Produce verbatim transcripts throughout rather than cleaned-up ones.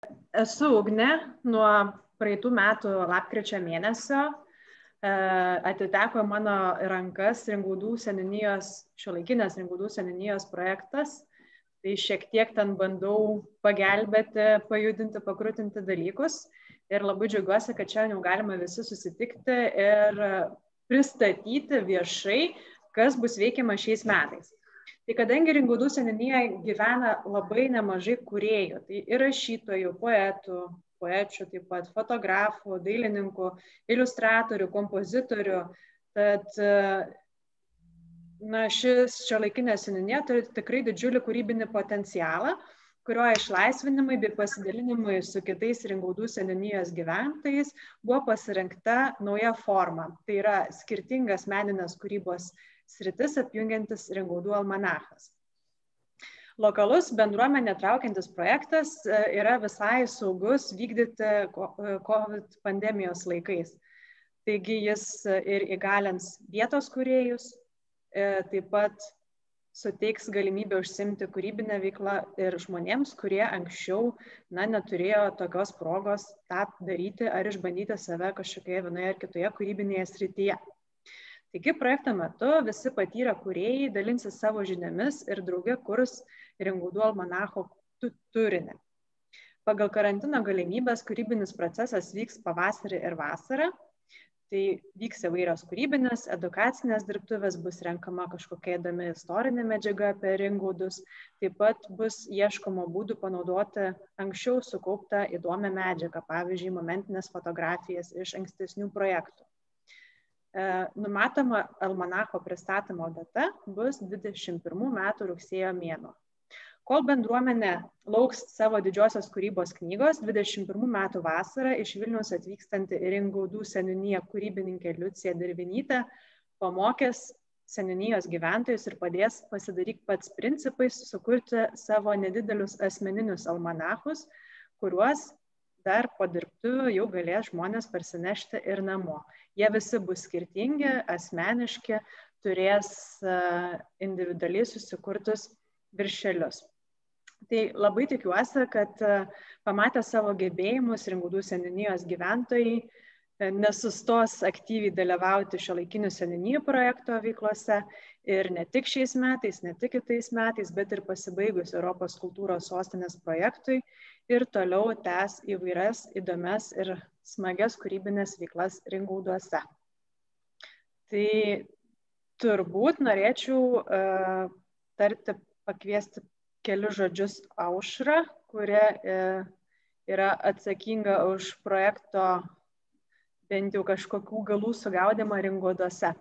Esu Ugnė, nuo praeitų metų lapkričio mėnesio atiteko mano rankas Ringaudų seniūnijos, šiuolaikinės Ringaudų seniūnijos projektas. Tai šiek tiek ten bandau pagelbėti, pajudinti, pakrutinti dalykus. Ir labai džiaugiuosi, kad čia jau galima visi susitikti ir pristatyti viešai, kas bus veikiama šiais metais. Tai kadangi Ringaudų seniūnijoje gyvena labai nemažai kūrėjų, tai ir rašytojų, poetų, poečių, taip pat fotografų, dailininkų, iliustratorių, kompozitorių, tad na, šis šiuolaikinė seniūnija turi tikrai didžiulį kūrybinį potencialą, kurio išlaisvinimai bei pasidalinimai su kitais Ringaudų seniūnijos gyventojais buvo pasirinkta nauja forma. Tai yra skirtingas meninės kūrybos sritis apjungiantis Ringaudų almanachas. Lokalus bendruomenę traukiantis projektas yra visai saugus vykdyti COVID pandemijos laikais. Taigi jis ir įgalins vietos kūrėjus, taip pat suteiks galimybę užsiimti kūrybinę veiklą ir žmonėms, kurie anksčiau na, neturėjo tokios progos tą daryti ar išbandyti save kažkokioje vienoje ar kitoje kūrybinėje srityje. Taigi projekto metu visi patyrę kūrėjai dalinsis savo žiniomis ir drauge kurs Ringaudų almanacho turinį. Pagal karantino galimybės kūrybinis procesas vyks pavasarį ir vasarą. Tai vyks įvairios kūrybinės, edukacinės dirbtuvės, bus renkama kažkokia įdomi istorinė medžiaga apie Ringaudus. Taip pat bus ieškoma būdų panaudoti anksčiau sukauptą įdomią medžiagą, pavyzdžiui, momentinės fotografijas iš ankstesnių projektų. Numatoma almanacho pristatymo data bus dvidešimt pirmų metų rugsėjo mėnuo. Kol bendruomenė lauks savo didžiosios kūrybos knygos, dvidešimt pirmų metų vasarą iš Vilniaus atvykstanti Ringaudų seniūnija kūrybininkė Liucija Dirvinytė pamokys seniūnijos gyventojus ir padės pasidaryk pats principais sukurti savo nedidelius asmeninius almanachus, kuriuos dar po dirbtuvių jau galės žmonės parsinešti ir namo. Jie visi bus skirtingi, asmeniški, turės individualiai susikurtus viršelius. Tai labai tikiuosi, kad pamatę savo gebėjimus Ringaudų seniūnijos gyventojai nesustos aktyviai dalyvauti šiuolaikinių seniūnijų projekto veiklose ir ne tik šiais metais, ne tik kitais metais, bet ir pasibaigus Europos kultūros sostinės projektui ir toliau tęs įvairias įdomias ir smagias kūrybinės veiklas Ringauduose. Tai turbūt norėčiau uh, tarti pakviesti kelius žodžius Aušrą, kuria uh, yra atsakinga už projekto bent jau kažkokių galų sugaudimą Ringauduose.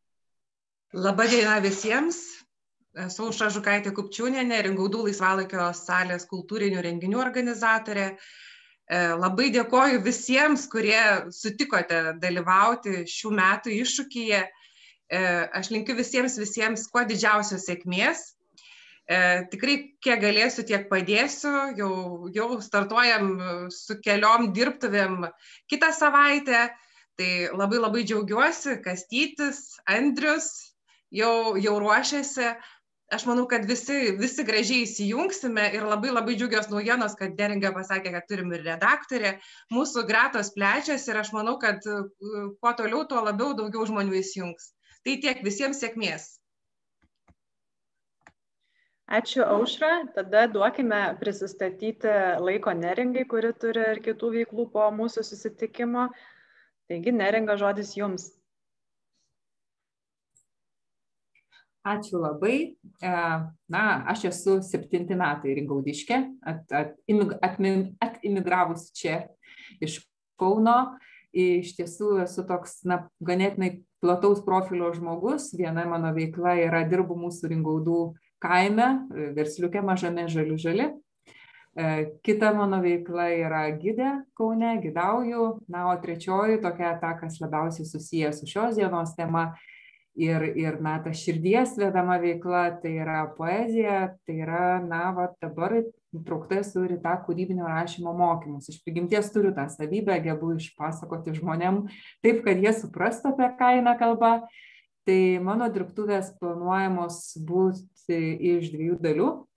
Labą dieną visiems. Esu Aušra Žukaitė-Kupčiūnienė, Ringaudų laisvalaikio salės kultūrinių renginių organizatorė. Labai dėkoju visiems, kurie sutikote dalyvauti šių metų iššūkyje. Aš linkiu visiems visiems kuo didžiausios sėkmės. Tikrai kiek galėsiu, tiek padėsiu. Jau, jau startuojam su keliom dirbtuvėm kitą savaitę. Tai labai labai džiaugiuosi, Kastytis, Andrius jau, jau ruošiasi. Aš manau, kad visi, visi gražiai įsijungsime ir labai labai džiugios naujienos, kad Neringa pasakė, kad turim ir redaktorę. Mūsų gretos plečiasi ir aš manau, kad kuo toliau, tuo labiau daugiau žmonių įsijungs. Tai tiek, visiems sėkmės. Ačiū Aušra, tada duokime prisistatyti laiko Neringai, kuri turi ir kitų veiklų po mūsų susitikimo. Taigi Neringa, žodis jums. Ačiū labai. Na, aš esu septinti metai Ringaudiškė, at, at, at, emigravusi čia iš Kauno. Iš tiesų esu toks na, ganėtinai plataus profilio žmogus. Viena mano veikla yra dirbu mūsų Ringaudų kaime, versliuke mažame Žalių žali. Kita mano veikla yra gidė Kaune, gidauju. Na, o trečioji tokia ta, kas labiausiai susiję su šios dienos tema ir, ir na, ta širdies vedama veikla, tai yra poezija, tai yra, na, va, dabar įtraukta esu ir tą kūrybinio rašymo mokymus. Iš prigimties turiu tą savybę, gebu išpasakoti žmonėm taip, kad jie suprastų, apie ką eina kalba. Tai mano dirbtuvės planuojamos būti iš dviejų dalių.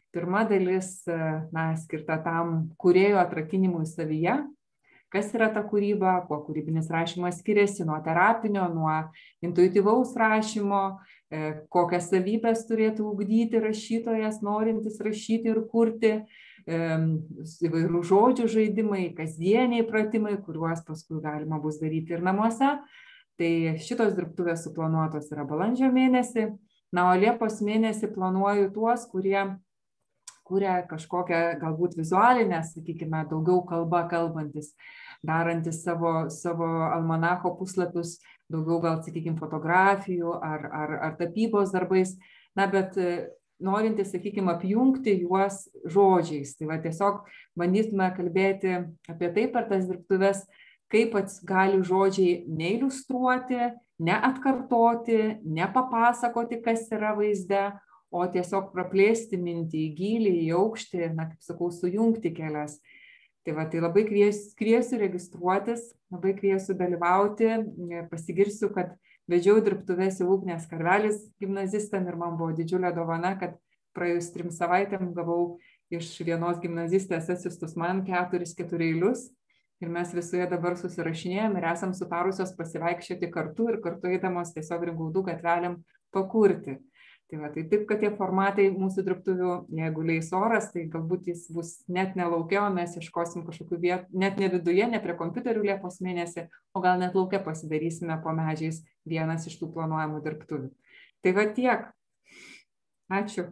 Pirma dalis, na, skirta tam kūrėjo atrakinimui savyje, kas yra ta kūryba, kuo kūrybinis rašymas skiriasi nuo terapinio, nuo intuityvaus rašymo, kokias savybės turėtų ugdyti rašytojas, norintis rašyti ir kurti, įvairių žodžių žaidimai, kasdieniai pratimai, kuriuos paskui galima bus daryti ir namuose. Tai šitos dirbtuvės suplanuotos yra balandžio mėnesį, na, o Liepos mėnesį planuoju tuos, kurie kuria kažkokią galbūt vizualinę, sakykime, daugiau kalba kalbantis, darantis savo, savo almanacho puslapius, daugiau gal, sakykime, fotografijų ar, ar, ar tapybos darbais, na, bet norintis, sakykime, apjungti juos žodžiais. Tai va tiesiog bandytume kalbėti apie tai per tas dirbtuves, kaip gali žodžiai neiliustruoti, neatkartoti, nepapasakoti, kas yra vaizde, o tiesiog praplėsti mintį į gylį, į aukštį, na, kaip sakau, sujungti kelias. Tai va, tai labai kviesiu, kviesiu registruotis, labai kviesiu dalyvauti, pasigirsiu, kad vedžiau dirbtuves į Ugnės Karvelis gimnazistam ir man buvo didžiulė dovana, kad praėjus trim savaitėm gavau iš vienos gimnazistės atsiustus man keturis ketureilius ir mes visoje dabar susirašinėjom ir esam sutarusios pasivaikščioti kartu ir kartu eidamos tiesiog Ringaudų gatvelėm pakurti. Tai va, tai taip, kad tie formatai mūsų dirbtuvių, jeigu leis oras, tai galbūt jis bus net ne lauke, o mes ieškosim kažkokių vietų, net ne viduje, ne prie kompiuterių Liepos mėnesį, o gal net lauke pasidarysime po medžiais vienas iš tų planuojamų dirbtuvių. Tai va tiek. Ačiū.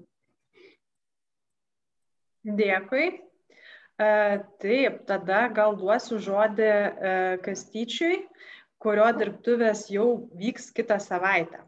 Dėkui. Taip, tada gal duosiu žodį Kastyčiui, kurio dirbtuvės jau vyks kitą savaitę.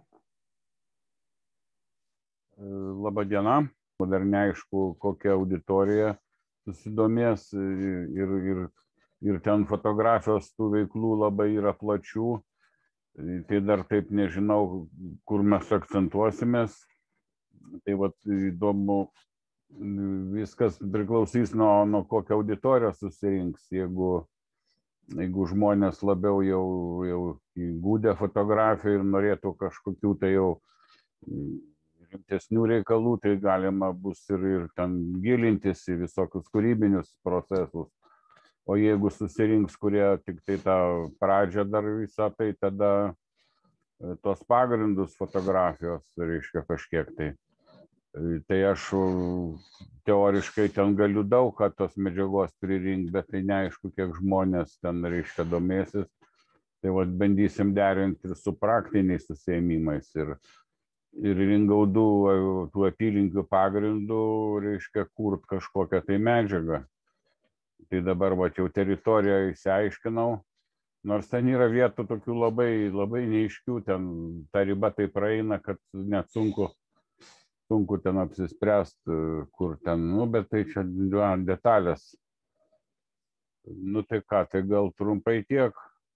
Labą dieną, dar neaišku, kokia auditorija susidomės ir, ir, ir ten fotografijos tų veiklų labai yra plačių, tai dar taip nežinau, kur mes akcentuosimės. Tai vat įdomu, viskas priklausys nuo, nuo kokio auditorija susirinks. Jeigu, jeigu žmonės labiau jau, jau įgūdę fotografiją ir norėtų kažkokių tai jau rimtesnių reikalų, tai galima bus ir, ir ten gilintis į visokius kūrybinius procesus. O jeigu susirinks, kurie tik tai tą pradžią dar visą, tai tada tos pagrindus fotografijos, reiškia, kažkiek tai. Tai aš teoriškai ten galiu daug ką tos medžiagos pririnkti, bet tai neaišku, kiek žmonės ten, reiškia, domėsis. Tai vat bandysim derinti ir su praktiniais užsiėmimais ir ir Ringaudų tų apylinkių pagrindų, reiškia, kurt kažkokią tai medžiagą. Tai dabar va, jau teritoriją įsiaiškinau, nors ten yra vietų tokių labai, labai neaiškių, ten ta riba tai praeina, kad net sunku, sunku ten apsispręsti, kur ten, nu, bet tai čia detalės. Nu tai ką, tai gal trumpai tiek.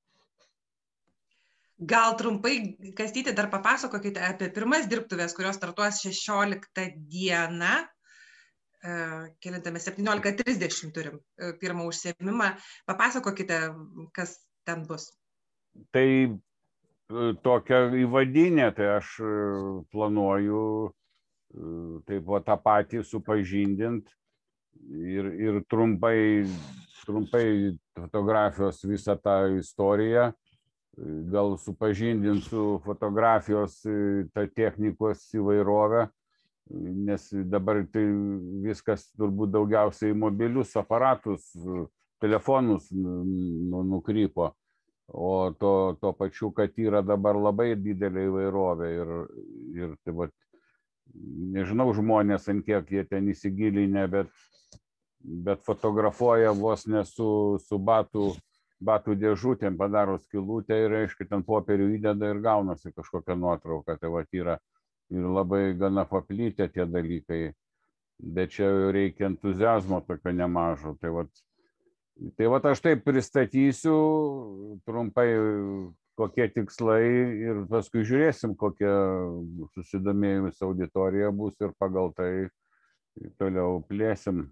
Gal trumpai, Kastyti, dar papasakokite apie pirmas dirbtuves, kurios startuos šešioliktą dieną, kelintame septyniolika trisdešimt turim pirmą užsiėmimą. Papasakokite, kas ten bus. Tai tokia įvadinė, tai aš planuoju taip va tą patį supažindint ir, ir trumpai, trumpai fotografijos visą tą istoriją. Gal supažindint su fotografijos ta technikos įvairovę, nes dabar tai viskas turbūt daugiausiai mobilius aparatus, telefonus nukrypo, o to, to pačiu, kad yra dabar labai didelė įvairovė ir, ir tai vat, nežinau žmonės, ant kiek jie ten įsigilinę, bet, bet fotografuoja vos ne su, su batų batų dėžutėm, padaro skylutę ir, aiškiai, ten popierių įdeda ir gaunasi kažkokia nuotrauka. Tai vat yra ir labai gana paplitę tie dalykai, bet čia reikia entuziazmo tokio nemažo. Tai vat, tai vat aš taip pristatysiu trumpai, kokie tikslai ir paskui žiūrėsim, kokia susidomėjusi auditorija bus ir pagal tai toliau plėsim.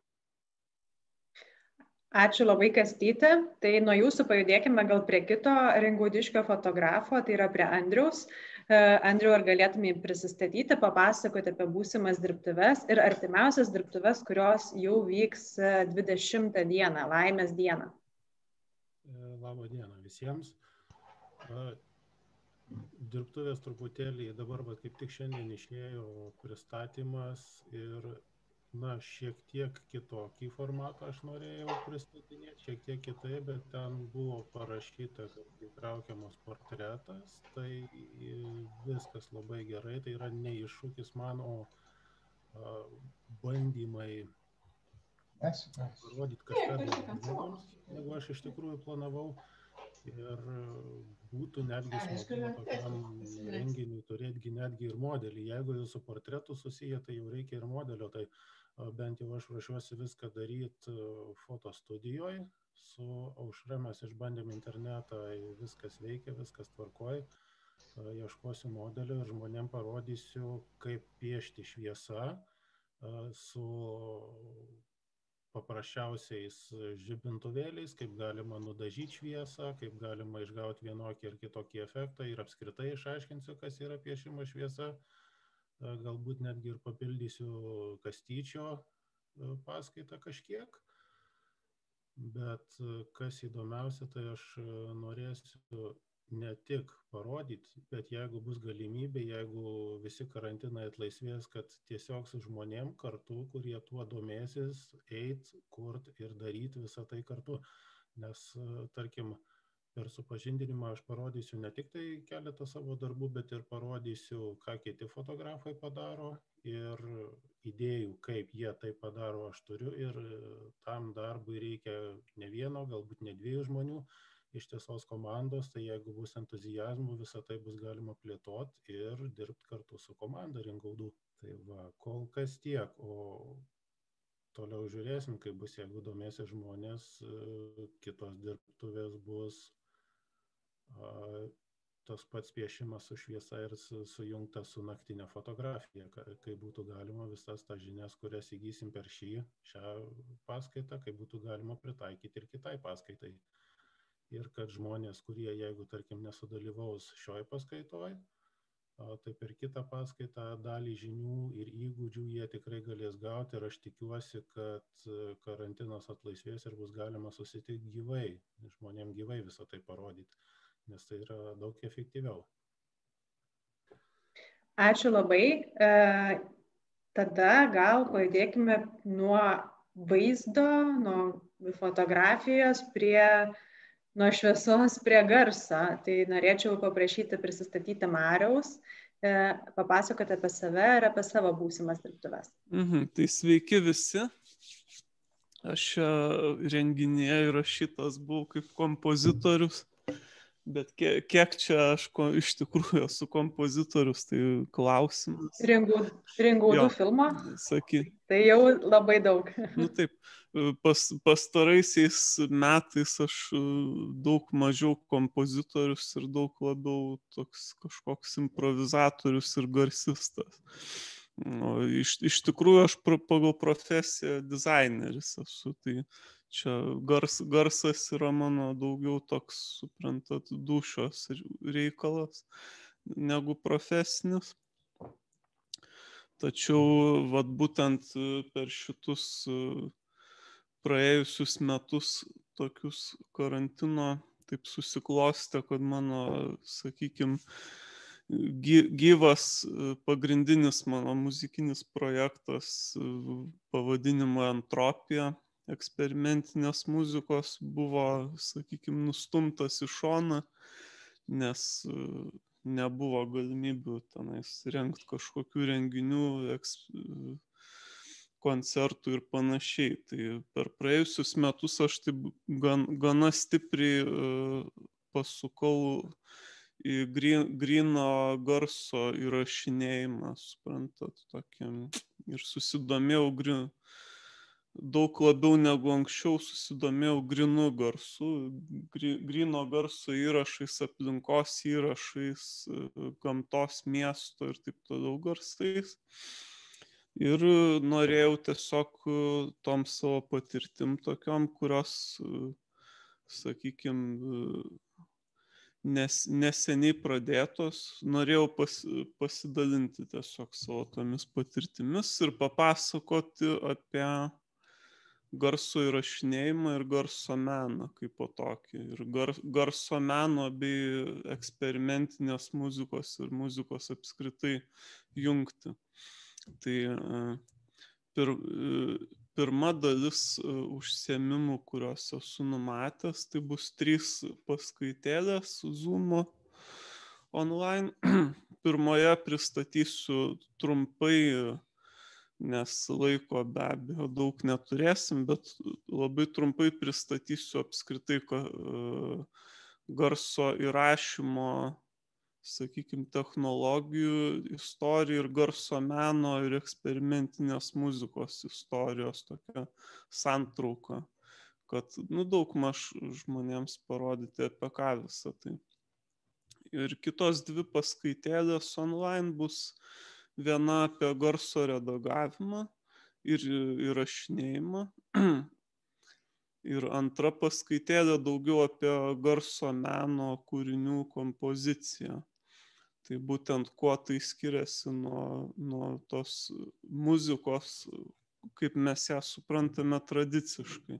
Ačiū labai, Kastyti. Tai nuo jūsų pajudėkime gal prie kito Ringaudiškio fotografo, tai yra prie Andriaus. Andriau, ar galėtumai prisistatyti, papasakoti apie būsimas dirbtuves ir artimiausias dirbtuves, kurios jau vyks dvidešimtą dieną, laimės dieną? Labą dieną visiems. Dirbtuvės truputėlį dabar, bet kaip tik šiandien išėjo pristatymas ir, na, šiek tiek kitokį formatą aš norėjau pristatinėti, šiek tiek kitaip, bet ten buvo parašyta, kad įtraukiamas portretas, tai viskas labai gerai, tai yra ne iššūkis man, o a, bandymai parodyti kažką daugiau, negu aš iš tikrųjų planavau. Ir būtų netgi smagu tokiam renginiui turėti netgi ir modelį. Jeigu jau su portretu susiję, tai jau reikia ir modelio. Tai bent jau aš ruošiuosi viską daryti fotostudijoje. Su Aušra mes išbandėm internetą, viskas veikia, viskas tvarkoj. Ieškosiu modelio ir žmonėm parodysiu, kaip piešti šviesą su paprasčiausiais žibintuvėliais, kaip galima nudažyti šviesą, kaip galima išgauti vienokį ir kitokį efektą ir apskritai išaiškinsiu, kas yra piešimo šviesa. Galbūt netgi ir papildysiu Kastyčio paskaitą kažkiek. Bet kas įdomiausia, tai aš norėsiu ne tik parodyti, bet jeigu bus galimybė, jeigu visi karantinai atlaisvės, kad tiesiog su žmonėm kartu, kurie tuo domėsis, eit, kurt ir daryti visą tai kartu. Nes, tarkim, per supažindinimą aš parodysiu ne tik tai keletą savo darbų, bet ir parodysiu, ką kiti fotografai padaro ir idėjų, kaip jie tai padaro, aš turiu ir tam darbui reikia ne vieno, galbūt ne dviejų žmonių, ištisos komandos, tai jeigu bus entuzijazmų, visą tai bus galima plėtoti ir dirbti kartu su komanda Ringaudų. Tai va, kol kas tiek, o toliau žiūrėsim, kaip bus, jeigu domėsi žmonės, kitos dirbtuvės bus a, tas pats piešimas su šviesa ir su, sujungta su naktinė fotografija, kai būtų galima visas tas žinias, kurias įgysim per šį, šią paskaitą, kai būtų galima pritaikyti ir kitai paskaitai. Ir kad žmonės, kurie, jeigu, tarkim, nesudalyvaus šioj paskaitoj, tai per kitą paskaitą dalį žinių ir įgūdžių jie tikrai galės gauti ir aš tikiuosi, kad karantinas atlaisvės ir bus galima susitikti gyvai, žmonėm gyvai visą tai parodyti, nes tai yra daug efektyviau. Ačiū labai. Tada gal pradėkime nuo vaizdo, nuo fotografijos prie nuo šviesos prie garso. Tai norėčiau paprašyti prisistatyti Mariaus, papasakoti apie save ir apie savo būsimas dirbtuves. Mhm, tai sveiki visi. Aš renginyje įrašytas buvau kaip kompozitorius, bet kiek, kiek čia aš ko, iš tikrųjų esu kompozitorius, tai klausimas. Ringaudų filmo? Saky. Tai jau labai daug. Nu taip, pas, pastaraisiais metais aš daug mažiau kompozitorius ir daug labiau toks kažkoks improvizatorius ir garsistas. O, iš, iš tikrųjų aš pagal profesiją dizaineris esu, tai čia gars, garsas yra mano daugiau toks, suprantat, dūšios reikalas negu profesinis. Tačiau vat, būtent per šitus praėjusius metus tokius karantino taip susiklostė, kad mano, sakykime, gyvas pagrindinis mano muzikinis projektas pavadinimu Entropija eksperimentinės muzikos buvo, sakykime, nustumtas į šoną, nes nebuvo galimybių tenais rengti kažkokių renginių, koncertų ir panašiai. Tai per praėjusius metus aš taip gan, gana stipriai pasukau į gryno garso įrašinėjimą, suprantat, tokiam, ir susidomėjau grin, daug labiau negu anksčiau susidomėjau grynų garsų, gryno garso įrašais, aplinkos įrašais, gamtos, miesto ir taip toliau garsais. Ir norėjau tiesiog tom savo patirtim tokiom, kurios, sakykime, nes, neseniai pradėtos. Norėjau pas, pasidalinti tiesiog savo tomis patirtimis ir papasakoti apie garso įrašinėjimą ir garso meną kaip po tokį. Ir gar, garso meno bei eksperimentinės muzikos ir muzikos apskritai jungti. Tai pir, pirma dalis užsiėmimų, kuriuos esu numatęs, tai bus trys paskaitėlės Zoom online. Pirmoje pristatysiu trumpai, nes laiko be abejo daug neturėsim, bet labai trumpai pristatysiu apskritai garso įrašymo, sakykime, technologijų istoriją ir garso meno ir eksperimentinės muzikos istorijos tokia santrauka, kad nu, daug maž žmonėms parodyti apie ką visą tai. Ir kitos dvi paskaitėlės online bus viena apie garso redagavimą ir įrašinėjimą. Ir antra paskaitėlė daugiau apie garso meno kūrinių kompoziciją. Tai būtent kuo tai skiriasi nuo, nuo tos muzikos, kaip mes ją suprantame tradiciškai.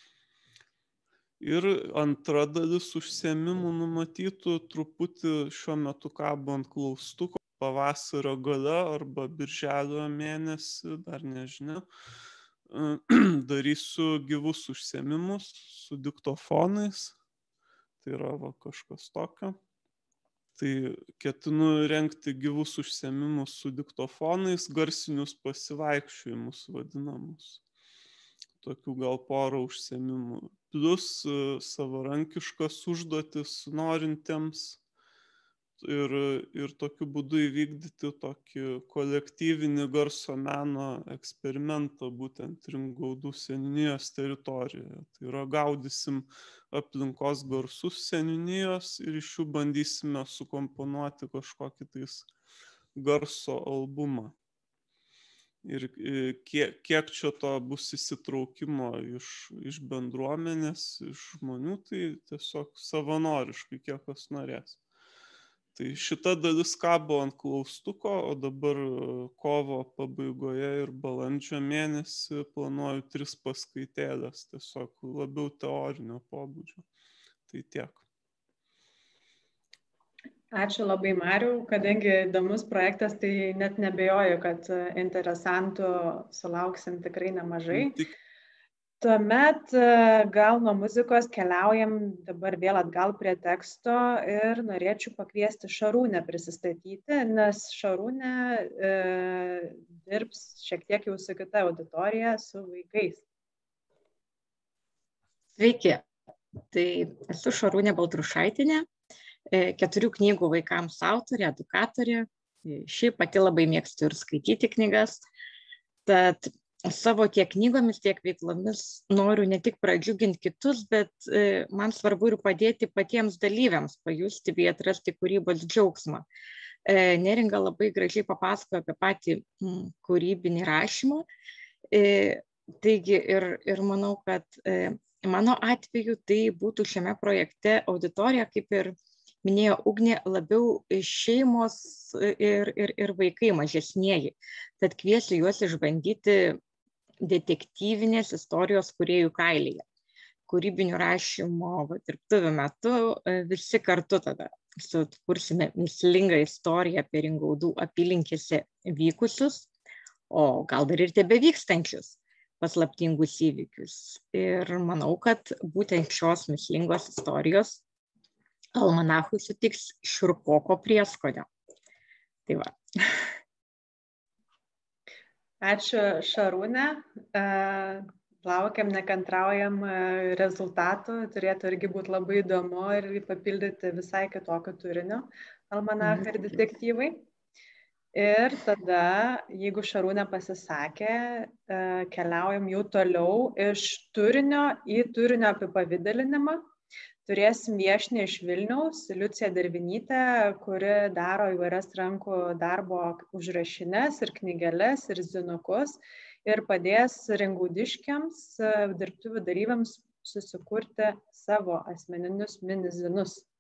Ir antra dalis užsiėmimų numatytų truputį šiuo metu kabo ant klaustuko. Pavasario gale arba birželio mėnesį, dar nežinia, darysiu gyvus užsiėmimus su diktofonais. Tai yra va, kažkas tokio. Tai ketinu rengti gyvus užsiėmimus su diktofonais, garsinius pasivaikščiojimus vadinamus. Tokių gal porą užsiėmimų. Plus savarankiškas užduotis norintiems. Ir, ir tokiu būdu įvykdyti tokį kolektyvinį garso meno eksperimentą būtent Ringaudų seniūnijos teritorijoje. Tai yra gaudysim aplinkos garsus seniūnijos ir iš jų bandysime sukomponuoti kažkokį tais garso albumą. Ir kiek, kiek čia to bus įsitraukimo iš, iš bendruomenės, iš žmonių, tai tiesiog savanoriškai, kiek kas norės. Tai šita dalis kabo ant klaustuko, o dabar kovo pabaigoje ir balandžio mėnesį planuoju tris paskaitėlės, tiesiog labiau teorinio pobūdžio. Tai tiek. Ačiū labai, Mariau, kadangi įdomus projektas, tai net nebejoju, kad interesantų sulauksim tikrai nemažai. Tik... Tuomet gal nuo muzikos keliaujam dabar vėl atgal prie teksto ir norėčiau pakviesti Šarūnę prisistatyti, nes Šarūnė e, dirbs šiek tiek jau su kita auditorija, su vaikais. Sveiki, tai esu Šarūnė Baltrušaitinė, keturių knygų vaikams autorė, edukatorė. Šiaip pati labai mėgstu ir skaityti knygas, tad savo tiek knygomis, tiek veiklomis noriu ne tik pradžiuginti kitus, bet e, man svarbu ir padėti patiems dalyviams pajusti bei atrasti kūrybos džiaugsmą. E, Neringa labai gražiai papasakojo apie patį m, kūrybinį rašymą. E, taigi ir, ir manau, kad e, mano atveju tai būtų šiame projekte auditorija, kaip ir minėjo Ugnė, labiau šeimos ir, ir, ir vaikai mažesnieji. Tad kviesiu juos išbandyti detektyvinės istorijos kūrėjų kailyje. Kūrybinių rašymo dirbtuvių metu visi kartu tada sukursime mįslingą istoriją apie Ringaudų apylinkėse vykusius, o gal dar ir tebevykstančius paslaptingus įvykius. Ir manau, kad būtent šios mįslingos istorijos almanachui sutiks šiurpoko prieskonio. Tai va. Ačiū, Šarūnė. Laukiam, nekantraujam rezultatų. Turėtų irgi būti labai įdomu ir papildyti visai kitokio turinio almanachai ir detektyvai. Ir tada, jeigu Šarūnė pasisakė, keliaujam jau toliau iš turinio į turinio apipavidalinimą. Turėsim viešnią iš Vilniaus, Liuciją Dervinytę, kuri daro įvairias rankų darbo užrašines ir knygeles ir zinukus ir padės ringaudiškiams, dirbtuvių dalyviams susikurti savo asmeninius mini zinus.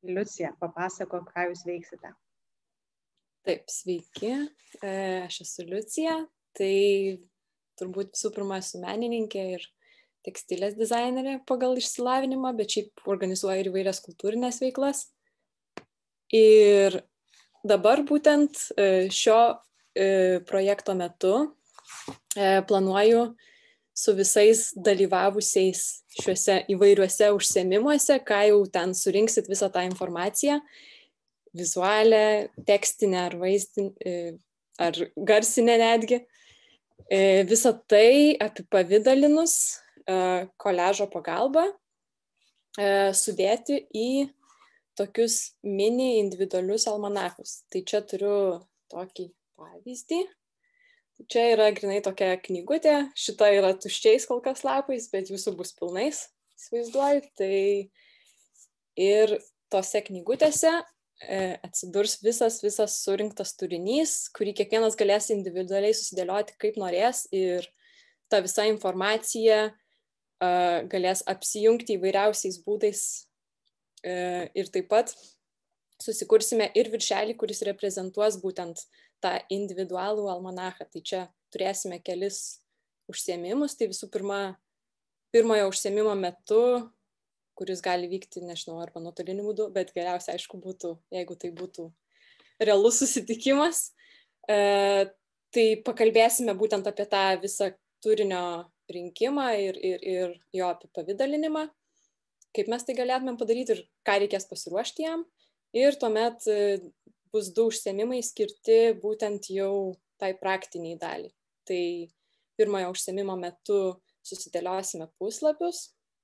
Liucija, papasako, ką jūs veiksite. Taip, sveiki, aš esu Liucija, tai turbūt visų pirma esu menininkė ir tekstilės dizainerė pagal išsilavinimą, bet šiaip organizuoju ir įvairias kultūrinės veiklas. Ir dabar būtent šio projekto metu planuoju su visais dalyvavusiais šiuose įvairiuose užsiėmimuose, ką jau ten surinksit visą tą informaciją, vizualią, tekstinę ar vaizdinę, ar garsinę netgi, visą tai apipavidalinus koliažo pagalba sudėti į tokius mini individualius almanachus. Tai čia turiu tokį pavyzdį. Čia yra grinai tokia knygutė, šita yra tuščiais kol kas lapais, bet jūsų bus pilnais, įsivaizduoju. Tai ir tose knygutėse atsidurs visas, visas surinktas turinys, kurį kiekvienas galės individualiai susidėlioti kaip norės ir ta visa informacija galės apsijungti įvairiausiais būdais ir taip pat susikursime ir viršelį, kuris reprezentuos būtent tą individualų almanachą. Tai čia turėsime kelis užsiėmimus. Tai visų pirma, pirmojo užsiėmimo metu, kuris gali vykti, nežinau, arba nuotoliniu būdu, bet geriausia, aišku, būtų, jeigu tai būtų realus susitikimas. E, tai pakalbėsime būtent apie tą visą turinio rinkimą ir, ir, ir jo apipavidalinimą, kaip mes tai galėtumėm padaryti ir ką reikės pasiruošti jam. Ir tuomet bus du užsiėmimai skirti būtent jau tai praktiniai daliai. Tai pirmojo užsiėmimo metu susidėliosime puslapius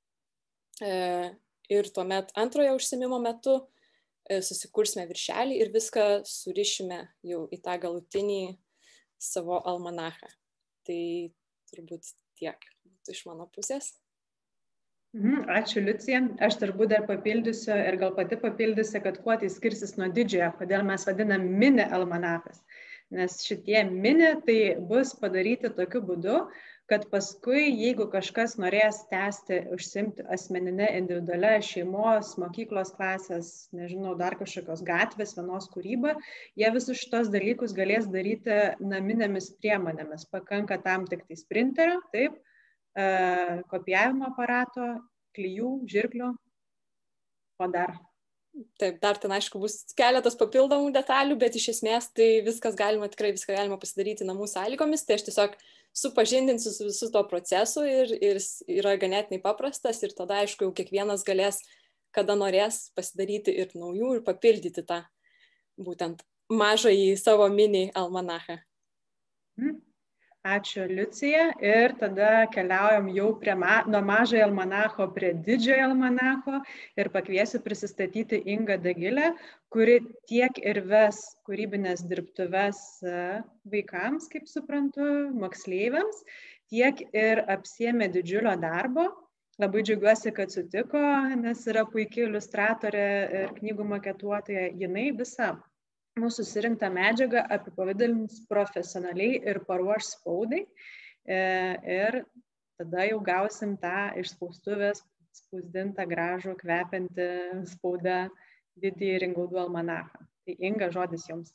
ir tuomet antrojo užsiėmimo metu susikursime viršelį ir viską surišime jau į tą galutinį savo almanachą. Tai turbūt tiek būtų iš mano pusės. Ačiū, Liucija. Aš turbūt dar papildysiu ir gal pati papildysiu, kad kuo tai skirsis nuo didžiojo, kodėl mes vadinam mini almanachas. Nes šitie mini tai bus padaryti tokiu būdu, kad paskui, jeigu kažkas norės tęsti, užsiimti asmeninę, individualią šeimos, mokyklos klasės, nežinau, dar kažkokios gatvės, vienos kūrybą, jie visus šitos dalykus galės daryti naminėmis priemonėmis. Pakanka tam tik tai printerio, taip, kopijavimo aparato, klijų, žirklių, o dar. Taip, dar ten aišku bus keletas papildomų detalių, bet iš esmės tai viskas galima, tikrai viską galima pasidaryti namų sąlygomis, tai aš tiesiog supažindinsiu su visu to procesu ir, ir yra ganėtinai paprastas ir tada aišku jau kiekvienas galės, kada norės pasidaryti ir naujų ir papildyti tą būtent mažąjį savo mini almanachą. Hmm. Ačiū, Liucija. Ir tada keliaujam jau prie ma nuo mažojo almanacho prie didžiojo almanacho ir pakviesiu prisistatyti Ingą Dagilę, kuri tiek ir ves kūrybinės dirbtuves vaikams, kaip suprantu, moksleiviams, tiek ir apsiėmė didžiulio darbo. Labai džiaugiuosi, kad sutiko, nes yra puikiai iliustratorė ir knygų maketuotoja. Jinai visą mūsų susirinktą medžiagą apipavidalins profesionaliai ir paruoš spaudai. Ir tada jau gausim tą iš spaustuvės spausdintą gražų, kvepiantį spaudą didįjį Ringaudų almanachą. Tai Inga, žodis jums.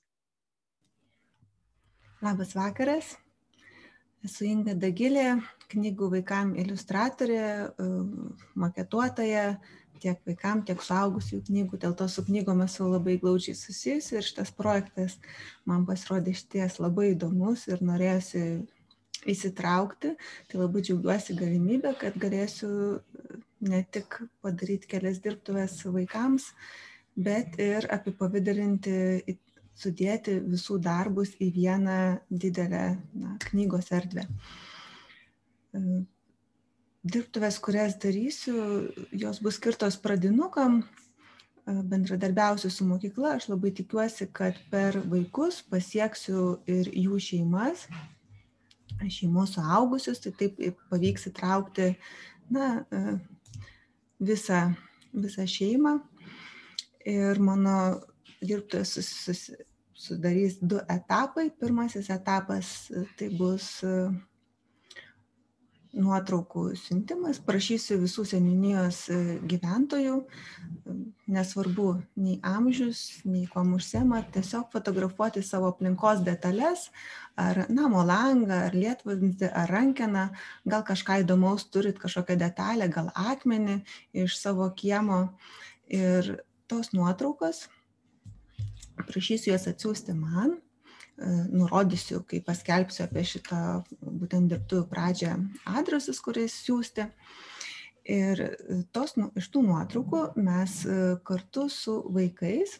Labas vakaras. Esu Inga Dagilė, knygų vaikam iliustratorė, maketuotoja, tiek vaikam, tiek suaugusių knygų, dėl to su knygom esu labai glaudžiai susijusi ir šitas projektas man pasirodė išties labai įdomus ir norėjusi įsitraukti. Tai labai džiaugiuosi galimybę, kad galėsiu ne tik padaryti kelias dirbtuves vaikams, bet ir apipavidalinti, sudėti visų darbus į vieną didelę na, knygos erdvę. Dirbtuvės, kurias darysiu, jos bus skirtos pradinukam, bendradarbiausiu su mokykla. Aš labai tikiuosi, kad per vaikus pasieksiu ir jų šeimas, šeimos suaugusius, tai taip pavyks įtraukti na, visą, visą šeimą. Ir mano dirbtuvės sudarys du etapai. Pirmasis etapas tai bus nuotraukų siuntimas. Prašysiu visų seniūnijos gyventojų, nesvarbu nei amžius, nei kuom užsiema, tiesiog fotografuoti savo aplinkos detalės, ar namo langą, ar lietvamzdį, ar rankeną, gal kažką įdomaus turit, kažkokią detalę, gal akmenį iš savo kiemo. Ir tos nuotraukos, prašysiu jas atsiųsti man, nurodysiu, kai paskelbsiu apie šitą būtent dirbtuvių pradžią adresus, kuriais siųsti. Ir tos, iš tų nuotraukų mes kartu su vaikais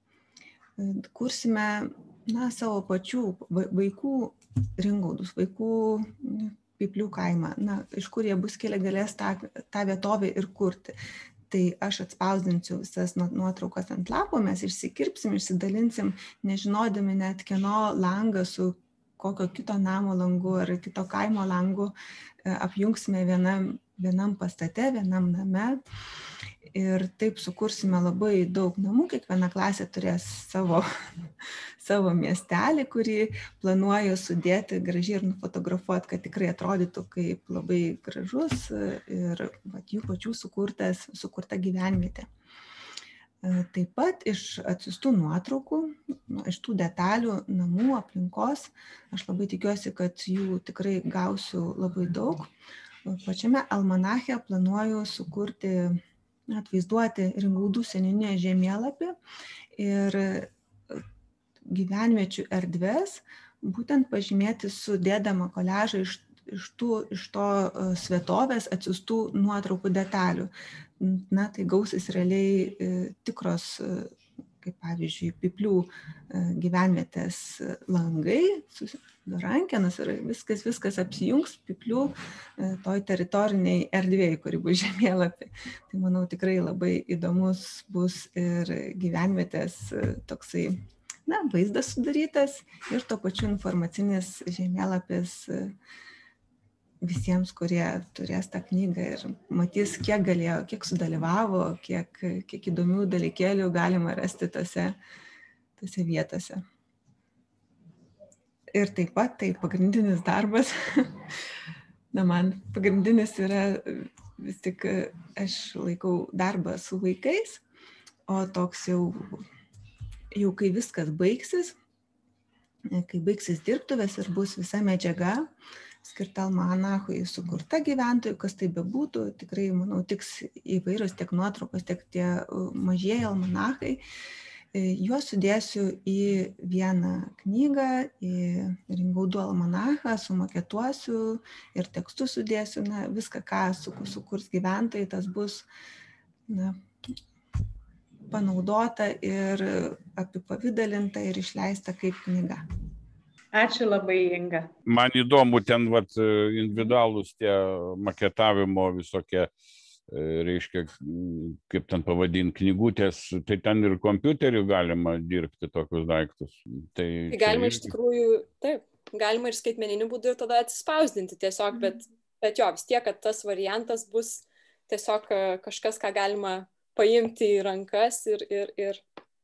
kursime na, savo pačių vaikų Ringaudus, vaikų Pyplių kaimą, na, iš kur jie bus kilę, galės tą, tą vietovę ir kurti. Tai aš atspausdinsiu visas nuotraukas ant lapo, mes išsikirpsim, išsidalinsim, nežinodami net kieno langą su kokio kito namo langu ar kito kaimo langu apjungsime vienam, vienam pastate, vienam name. Ir taip sukursime labai daug namų, kiekviena klasė turės savo, savo miestelį, kurį planuoju sudėti gražiai ir nufotografuoti, kad tikrai atrodytų kaip labai gražus ir vat, jų pačių sukurtas, sukurta gyvenvietė. Taip pat iš atsiųstų nuotraukų, iš tų detalių namų, aplinkos, aš labai tikiuosi, kad jų tikrai gausiu labai daug. Pačiame almanache planuoju sukurti, atvaizduoti Ringaudų seniūnijos žemėlapį ir gyvenviečių erdves, būtent pažymėti sudėdama koliažą iš, iš, tų, iš to svetovės atsiųstų nuotraukų detalių. Na, tai gausis realiai tikros, kaip pavyzdžiui, Pyplių gyvenvietės langai, rankenas ir viskas, viskas apsijungs Pyplių toj teritoriniai erdvėjai, kuri bus žemėlapį. Tai manau tikrai labai įdomus bus ir gyvenvietės toksai, na, vaizdas sudarytas ir to pačiu informacinis žemėlapis visiems, kurie turės tą knygą ir matys, kiek galėjo, kiek sudalyvavo, kiek, kiek įdomių dalykėlių galima rasti tose, tose vietose. Ir taip pat tai pagrindinis darbas, na, man pagrindinis yra vis tik, aš laikau darbą su vaikais, o toks jau, jau kai viskas baigsis, kai baigsis dirbtuvės ir bus visa medžiaga, skirta almanachui sukurta gyventojų, kas tai bebūtų, tikrai, manau, tiks įvairios tiek nuotraukos, tiek tie mažieji almanachai. Juos sudėsiu į vieną knygą, į Ringaudų almanachą, sumaketuosiu ir tekstus sudėsiu, na, viską, ką sukurs gyventojai, tas bus, na, panaudota ir apipavidalinta ir išleista kaip knyga. Ačiū labai, Inga. Man įdomu, ten vat, individualūs tie maketavimo visokie, reiškia, kaip ten pavadinti, knygutės, tai ten ir kompiuteriu galima dirbti tokius daiktus. Tai, tai galima iš tikrųjų, taip, galima ir skaitmeniniu būdu ir tada atsispausdinti tiesiog, bet, bet jo, vis tiek, kad tas variantas bus tiesiog kažkas, ką galima paimti į rankas ir, ir, ir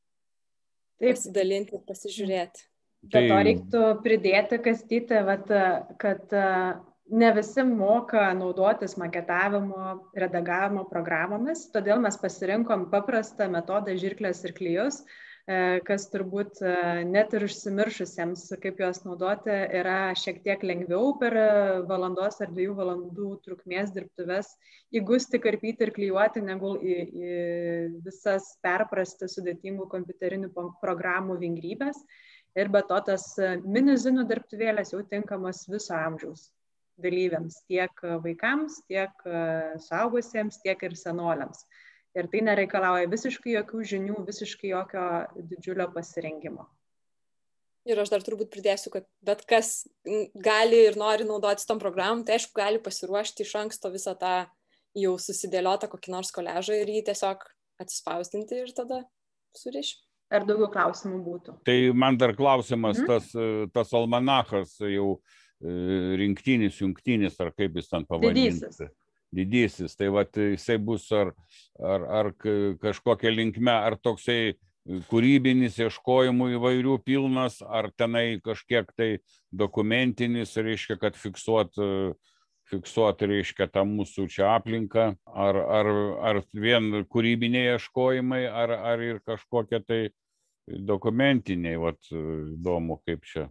pasidalinti ir pasižiūrėti. Bet to reiktų pridėti, Kastyti, vat, kad ne visi moka naudotis maketavimo, redagavimo programomis, todėl mes pasirinkom paprastą metodą žirklės ir klijus, kas turbūt net ir užsimiršusiems, kaip juos naudoti, yra šiek tiek lengviau per valandos ar dviejų valandų trukmės dirbtuves įgusti, karpyti ir klijuoti, negu į, į visas perprasti sudėtingų kompiuterinių programų vingrybės. Ir be to tas mini zinų dirbtuvėlės jau tinkamos viso amžiaus dalyviams, tiek vaikams, tiek suaugusiems, tiek ir senoliams. Ir tai nereikalauja visiškai jokių žinių, visiškai jokio didžiulio pasirengimo. Ir aš dar turbūt pridėsiu, kad bet kas gali ir nori naudotis tom programom, tai aišku, gali pasiruošti iš anksto visą tą jau susidėliotą kokį nors koliažą ir jį tiesiog atsispausdinti ir tada surišti. Ar daugiau klausimų būtų? Tai man dar klausimas, mhm. tas, tas almanachas jau rinktinis, jungtinis, ar kaip jis ten pavadintas? Didysis. Didysis. Tai vat, jisai bus ar, ar, ar kažkokia linkme, ar toksai kūrybinis ieškojimų įvairių pilnas, ar tenai kažkiek tai dokumentinis, reiškia, kad fiksuot, fiksuoti, reiškia, tą mūsų čia aplinką, ar, ar, ar vien kūrybiniai ieškojimai, ar, ar ir kažkokie tai dokumentiniai, vat, įdomu, kaip čia.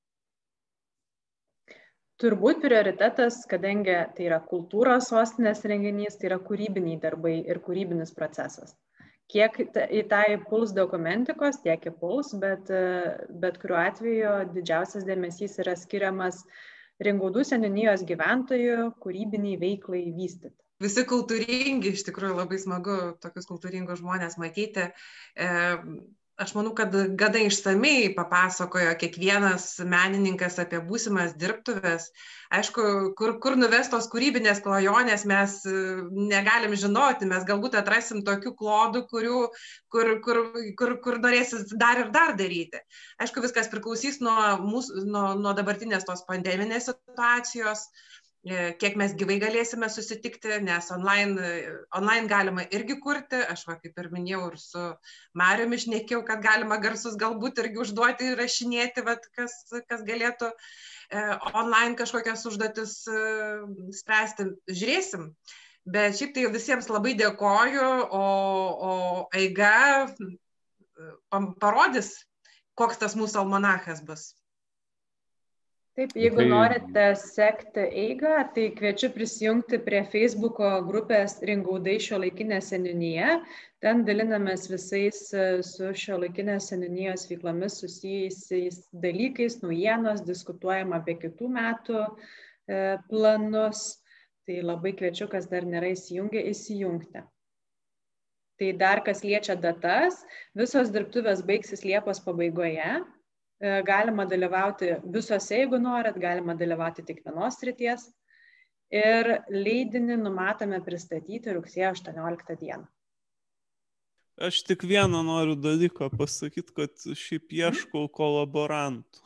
Turbūt prioritetas, kadangi tai yra kultūros sostinės renginys, tai yra kūrybiniai darbai ir kūrybinis procesas. Kiek į tą įpuls dokumentikos, tiek įpuls, bet, bet kuriuo atveju didžiausias dėmesys yra skiriamas Ringaudų seniūnijos gyventojų kūrybiniai veiklai vystyti. Visi kultūringi, iš tikrųjų labai smagu tokius kultūringus žmonės matyti. E, aš manau, kad gana išsamei papasakojo kiekvienas menininkas apie būsimas dirbtuves. Aišku, kur, kur nuvestos kūrybinės klajonės mes negalim žinoti, mes galbūt atrasim tokių klodų, kurių, kur, kur, kur, kur norėsis dar ir dar daryti. Aišku, viskas priklausys nuo, mūsų, nuo, nuo dabartinės tos pandeminės situacijos, kiek mes gyvai galėsime susitikti, nes online, online galima irgi kurti. Aš va, kaip ir minėjau, ir su Mariumi šnekėjau, kad galima garsus galbūt irgi užduoti ir rašinėti, vat, kas, kas galėtų e, online kažkokias užduotis e, spręsti. Žiūrėsim. Bet šiaip tai visiems labai dėkoju, o, o eiga parodys, koks tas mūsų almanachas bus. Taip, jeigu tai... norite sekti eigą, tai kviečiu prisijungti prie Facebooko grupės Ringaudai šiuolaikinė seniūnija. Ten dalinamės visais su šiuolaikinės seniūnijos veiklomis susijusiais dalykais, naujienos, diskutuojam apie kitų metų planus. Tai labai kviečiu, kas dar nėra įsijungę, įsijungti. Tai dar kas liečia datas, visos dirbtuvės baigsis Liepos pabaigoje. Galima dalyvauti visose, jeigu norit, galima dalyvauti tik vienos srities. Ir leidinį numatome pristatyti rugsėjo aštuonioliktą dieną. Aš tik vieną noriu dalyką pasakyti, kad šiaip ieškau kolaborantų.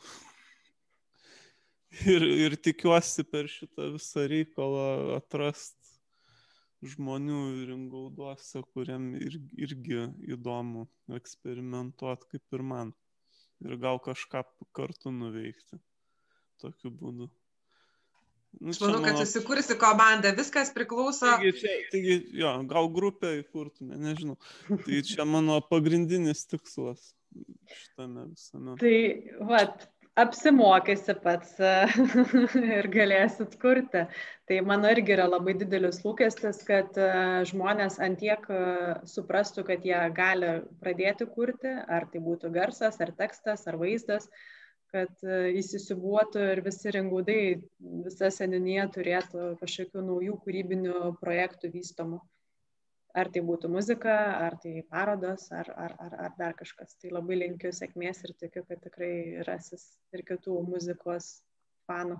Ir, ir tikiuosi per šitą visą reikalą atrast žmonių Ringauduose, kuriam ir, irgi įdomu eksperimentuoti kaip ir man. Ir gal kažką kartu nuveikti tokiu būdu. Nu, aš manau, mano... kad susikursi komandą, viskas priklauso. Taigi, čia, taigi jo, gal grupę įkurtume, nežinau. Tai čia mano pagrindinis tikslas šitame visame. Tai, vat, apsimokysi pats ir galėsit kurti. Tai mano irgi yra labai didelis lūkestis, kad žmonės antiek suprastų, kad jie gali pradėti kurti, ar tai būtų garsas, ar tekstas, ar vaizdas, kad įsisiūbuotų ir visi Ringaudai, visa seniūnija turėtų kažkokių naujų kūrybinių projektų vystomų. Ar tai būtų muzika, ar tai parodos, ar, ar, ar, ar dar kažkas. Tai labai linkiu sėkmės ir tikiu, kad tikrai rasis ir kitų muzikos fanų.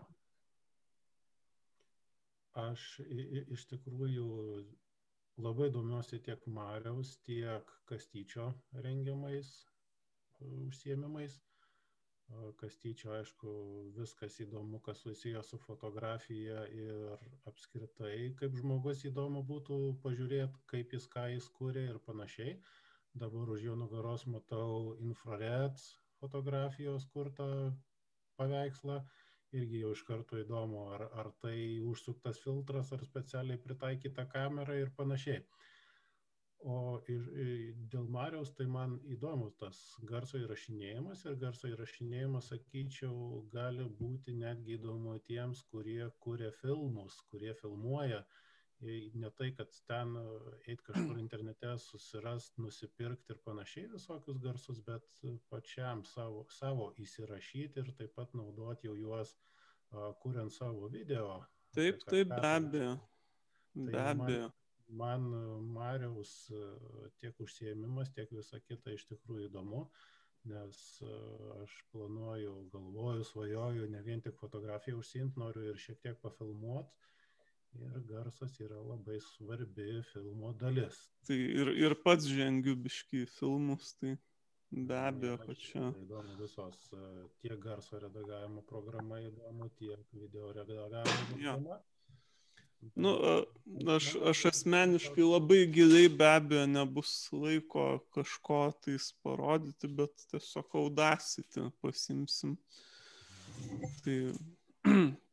Aš iš tikrųjų labai domiuosi tiek Mariaus, tiek Kastyčio rengiamais užsiėmimais. Kastyčio, aišku, viskas įdomu, kas susiję su fotografija ir apskritai, kaip žmogus įdomu būtų pažiūrėti, kaip jis ką jis kūrė ir panašiai. Dabar už jo nugaros matau infrared fotografijos kurtą paveikslą. Irgi jau iš karto įdomu, ar, ar tai užsuktas filtras, ar specialiai pritaikyta kamera ir panašiai. O ir, ir dėl Mariaus, tai man įdomu tas garso įrašinėjimas ir garso įrašinėjimas, sakyčiau, gali būti netgi įdomu tiems, kurie kuria filmus, kurie filmuoja. Ne tai, kad ten eit kažkur internete susirast, nusipirkti ir panašiai visokius garsus, bet pačiam savo, savo įsirašyti ir taip pat naudoti jau juos uh, kuriant savo video. Taip, taip, be abejo. Be abejo. Man, man Mariaus tiek užsiėmimas, tiek visa kita iš tikrųjų įdomu, nes uh, aš planuoju, galvoju, svajoju ne vien tik fotografiją užsiimti, noriu ir šiek tiek pafilmuoti. Ir garsas yra labai svarbi filmo dalis. Tai ir, ir pats žengiu biškį filmus, tai be abejo, kad čia. Įdomu visos, tiek garso redagavimo programa įdomu, tiek video redagavimo programa. Nu, aš, aš asmeniškai labai giliai be abejo nebus laiko kažko tais parodyti, bet tiesiog Audacity pasimsim. Tai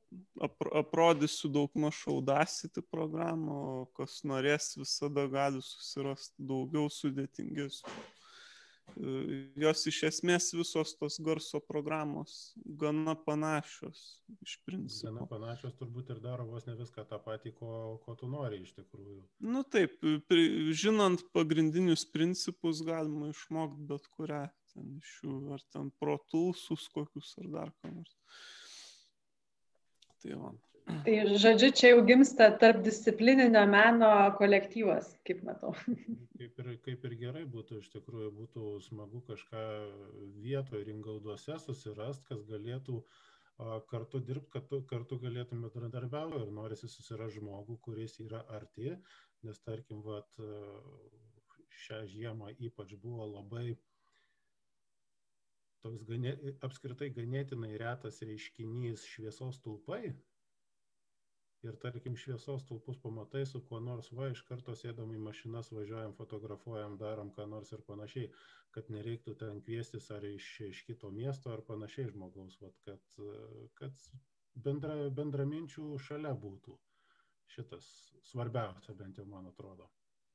aprodysiu daugmaž Audacity programą, o kas norės visada gali susirasti daugiau sudėtingesnių. Jos iš esmės visos tos garso programos gana panašios iš principo. Gana panašios turbūt ir daro vos ne viską tą patį, ko, ko tu nori iš tikrųjų. Nu taip, žinant pagrindinius principus galima išmokti bet kurią ten iš jų, ar ten Pro Toolsus kokius ar dar ką nors. Tai va. Tai žodžiu, čia jau gimsta tarpdisciplininio meno kolektyvas, kaip matau. Kaip ir, kaip ir gerai būtų, iš tikrųjų būtų smagu kažką vietoje Ringauduose susirast, kas galėtų a, kartu dirbti, kad kartu galėtume bendradarbiauti ir norisi susirasti žmogų, kuris yra arti, nes tarkim, vat, šią žiemą ypač buvo labai toks ganė, apskritai ganėtinai retas reiškinys šviesos stulpai. Ir tarkim šviesos stulpus pamatai su kuo nors, va, iš karto sėdam į mašinas, važiuojam, fotografuojam, darom ką nors ir panašiai, kad nereiktų ten kviestis ar iš, iš kito miesto ar panašiai žmogaus, va, kad, kad bendra, bendraminčių šalia būtų. Šitas svarbiausia, bent jau man atrodo.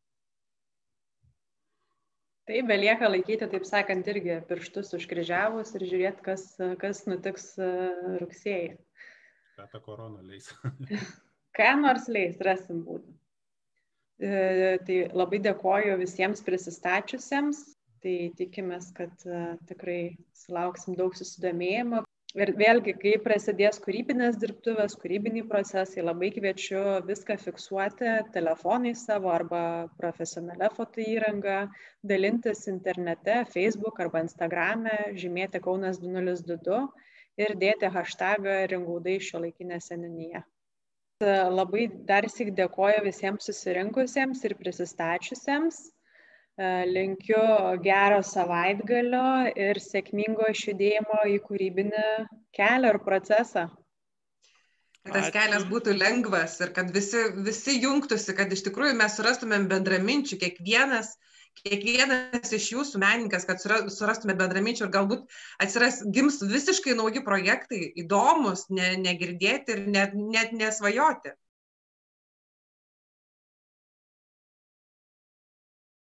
Tai belieka laikyti, taip sakant, irgi pirštus užkryžiavus ir žiūrėti, kas, kas nutiks rugsėjį. Ką ta korona leis. Ką nors leis, rasim būdų. E, tai labai dėkoju visiems prisistačiusiems. Tai tikimės, kad e, tikrai sulauksim daug susidomėjimo. Ir vėlgi, kai prasidės kūrybinės dirbtuvės, kūrybiniai procesai, labai kviečiu viską fiksuoti telefonai savo arba profesionalia fotoįranga, dalintis internete, Facebook arba Instagrame, žymėti Kaunas du nulis du du. Ir dėti hashtagą Ringaudai šiuolaikinė seniūnija. Labai dar sik dėkoju visiems susirinkusiems ir prisistačiusiems. Linkiu gero savaitgalio ir sėkmingo išjudėjimo į kūrybinį kelią ir procesą. Kad tas kelias būtų lengvas ir kad visi, visi jungtųsi, kad iš tikrųjų mes surastumėm bendraminčių, kiekvienas Kiekvienas iš jūsų menininkas, kad surastume bendraminčių ir galbūt atsiras, gims visiškai nauji projektai, įdomus, ne, negirdėti ir net, net nesvajoti.